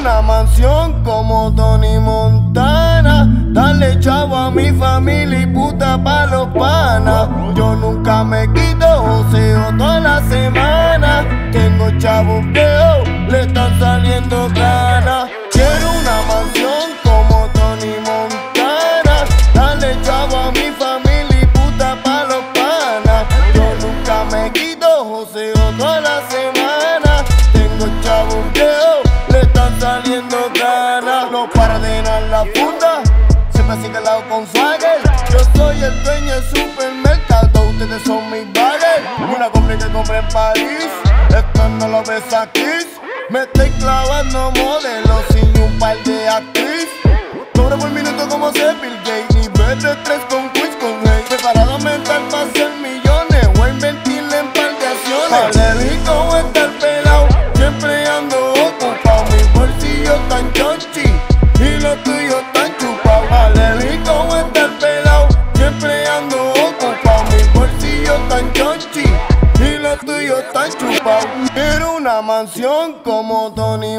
una mansión como Tony Montana, darle chavo a mi familia y puta pa' los panas. Yo nunca me quito, joseo toda la semana. Tengo chavos feos, le están saliendo ganas. Quiero una mansión como Tony Montana, darle chavo a mi familia y puta pa' los panas. Yo nunca me quito, joseo toda la semana. Tengo chavos feos, le están saliendo ganas. No para de llenar la funda, siempre sigue al lado con swagger. Yo soy el dueño del supermercado, ustedes son mis baggers. Una compra que compré en París, esto no lo ves aquí. Me estoy clavando modelos sin un par de actriz. Cobro por minuto como ser Bill Gates, nivel de 3 con quiz con rey. Preparado mental para hacer millones, voy a invertirle en par de acciones. Alérgico estar pelado, siempre ando ocupado. Mis bolsillos tan chonchi y los tuyos tan chupados. Alérgico estar pelado, siempre ando ocupado. Mis bolsillos tan chonchi y los tuyos tan chupados. Quiero una mansión como Tony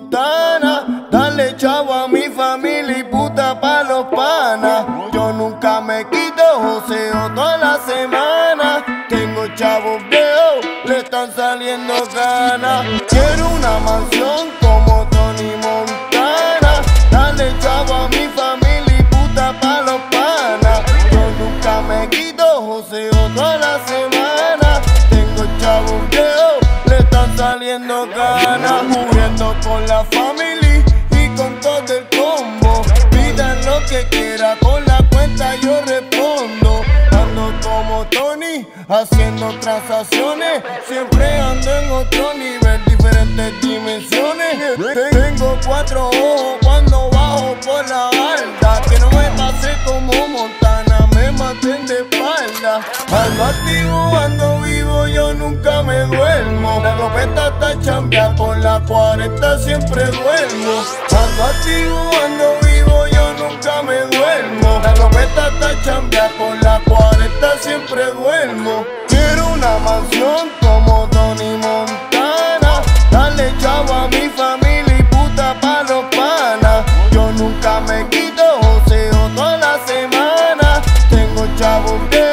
Montana, darle chavo a mi familia y puta pa' los panas. Yo nunca me quito, joseo toda la semana. Tengo chavos feos, le están saliendo ganas. Quiero una mansión como Tony Montana, darle chavo a mi familia y puta pa' los panas. Yo nunca me quito, joseo toda la semana. Tengo chavos feos, le están saliendo ganas. Muriendo con la familia y con todo el combo. Pidan lo que quiera, con la cuenta yo respondo. Ando como Tony, haciendo transacciones. Siempre ando en otro nivel, diferentes dimensiones. Tengo 4 ojos cuando bajo por la alta. Que no me pase como Montana, me maten de espalda. Ando activo, ando vivo, yo nunca me duermo. La ropeta está chambea, con la 40 siempre duermo. Ando activo, ando vivo, yo nunca me duermo. La ropeta está chambea, con la 40 siempre duermo. Quiero una mansión como Tony Montana, darle chavo a mi familia y puta pa' los panas. Yo nunca me quito, joseo toda la semana. Tengo chavos de